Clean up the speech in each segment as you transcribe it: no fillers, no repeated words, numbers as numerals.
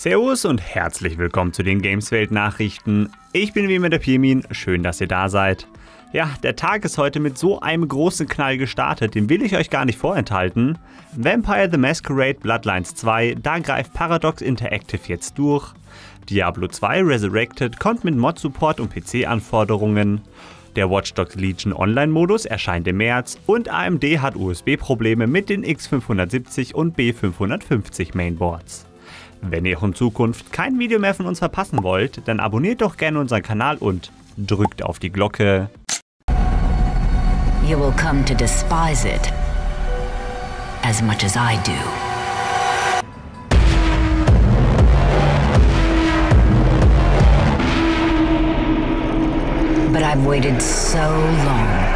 Servus und herzlich willkommen zu den Gameswelt-Nachrichten. Ich bin wie immer der Pirmin, schön, dass ihr da seid. Ja, der Tag ist heute mit so einem großen Knall gestartet, den will ich euch gar nicht vorenthalten. Vampire the Masquerade Bloodlines 2, da greift Paradox Interactive jetzt durch. Diablo 2 Resurrected kommt mit Mod-Support und PC-Anforderungen. Der Watch Dogs Legion Online-Modus erscheint im März und AMD hat USB-Probleme mit den X570 und B550 Mainboards. Wenn ihr auch in Zukunft kein Video mehr von uns verpassen wollt, dann abonniert doch gerne unseren Kanal und drückt auf die Glocke. You will come to despise it as much as I do. But I've waited so long.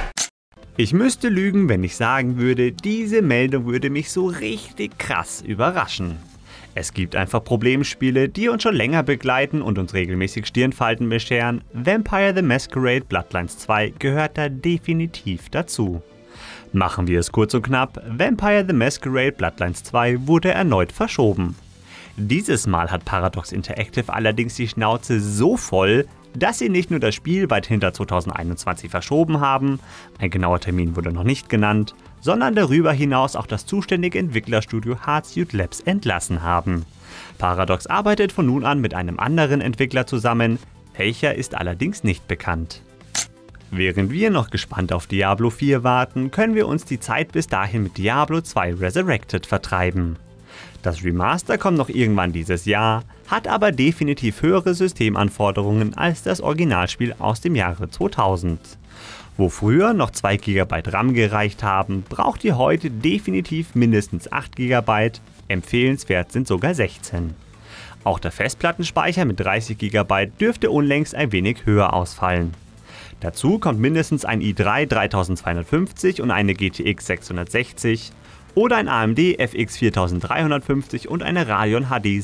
Ich müsste lügen, wenn ich sagen würde, diese Meldung würde mich so richtig krass überraschen. Es gibt einfach Problemspiele, die uns schon länger begleiten und uns regelmäßig Stirnfalten bescheren. Vampire the Masquerade Bloodlines 2 gehört da definitiv dazu. Machen wir es kurz und knapp, Vampire the Masquerade Bloodlines 2 wurde erneut verschoben. Dieses Mal hat Paradox Interactive allerdings die Schnauze so voll, dass sie nicht nur das Spiel weit hinter 2021 verschoben haben, ein genauer Termin wurde noch nicht genannt, sondern darüber hinaus auch das zuständige Entwicklerstudio Hardsuit Labs entlassen haben. Paradox arbeitet von nun an mit einem anderen Entwickler zusammen, welcher ist allerdings nicht bekannt. Während wir noch gespannt auf Diablo 4 warten, können wir uns die Zeit bis dahin mit Diablo 2 Resurrected vertreiben. Das Remaster kommt noch irgendwann dieses Jahr, hat aber definitiv höhere Systemanforderungen als das Originalspiel aus dem Jahre 2000. Wo früher noch 2 GB RAM gereicht haben, braucht ihr heute definitiv mindestens 8 GB, empfehlenswert sind sogar 16. Auch der Festplattenspeicher mit 30 GB dürfte unlängst ein wenig höher ausfallen. Dazu kommt mindestens ein i3 3250 und eine GTX 660 oder ein AMD FX 4350 und eine Radeon HD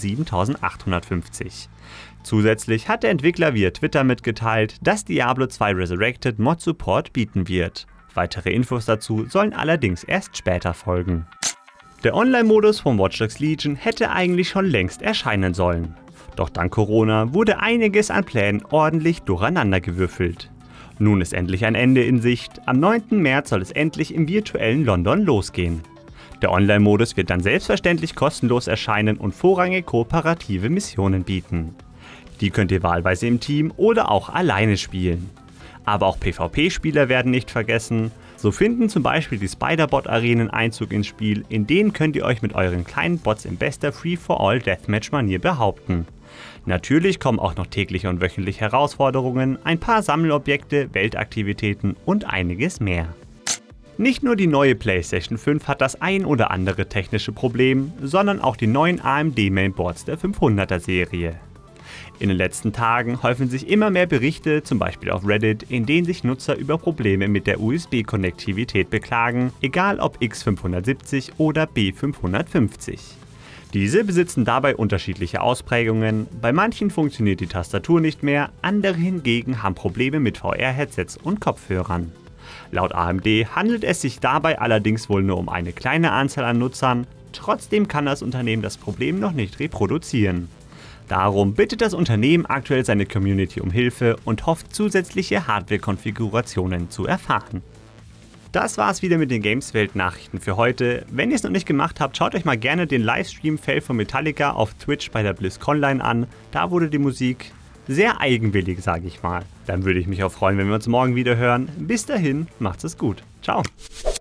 7850. Zusätzlich hat der Entwickler via Twitter mitgeteilt, dass Diablo 2 Resurrected Mod-Support bieten wird. Weitere Infos dazu sollen allerdings erst später folgen. Der Online-Modus von Watch Dogs Legion hätte eigentlich schon längst erscheinen sollen. Doch dank Corona wurde einiges an Plänen ordentlich durcheinandergewürfelt. Nun ist endlich ein Ende in Sicht, am 9. März soll es endlich im virtuellen London losgehen. Der Online-Modus wird dann selbstverständlich kostenlos erscheinen und vorrangig kooperative Missionen bieten. Die könnt ihr wahlweise im Team oder auch alleine spielen. Aber auch PvP-Spieler werden nicht vergessen. So finden zum Beispiel die Spider-Bot-Arenen Einzug ins Spiel, in denen könnt ihr euch mit euren kleinen Bots in bester Free-for-All-Deathmatch-Manier behaupten. Natürlich kommen auch noch tägliche und wöchentliche Herausforderungen, ein paar Sammelobjekte, Weltaktivitäten und einiges mehr. Nicht nur die neue PlayStation 5 hat das ein oder andere technische Problem, sondern auch die neuen AMD Mainboards der 500er Serie. In den letzten Tagen häufen sich immer mehr Berichte, zum Beispiel auf Reddit, in denen sich Nutzer über Probleme mit der USB-Konnektivität beklagen, egal ob X570 oder B550. Diese besitzen dabei unterschiedliche Ausprägungen, bei manchen funktioniert die Tastatur nicht mehr, andere hingegen haben Probleme mit VR-Headsets und Kopfhörern. Laut AMD handelt es sich dabei allerdings wohl nur um eine kleine Anzahl an Nutzern, trotzdem kann das Unternehmen das Problem noch nicht reproduzieren. Darum bittet das Unternehmen aktuell seine Community um Hilfe und hofft zusätzliche Hardware-Konfigurationen zu erfahren. Das war's wieder mit den Gameswelt-Nachrichten für heute. Wenn ihr es noch nicht gemacht habt, schaut euch mal gerne den Livestream-Fail von Metallica auf Twitch bei der BlizzConline an. Da wurde die Musik sehr eigenwillig, sage ich mal. Dann würde ich mich auch freuen, wenn wir uns morgen wieder hören. Bis dahin, macht's es gut. Ciao.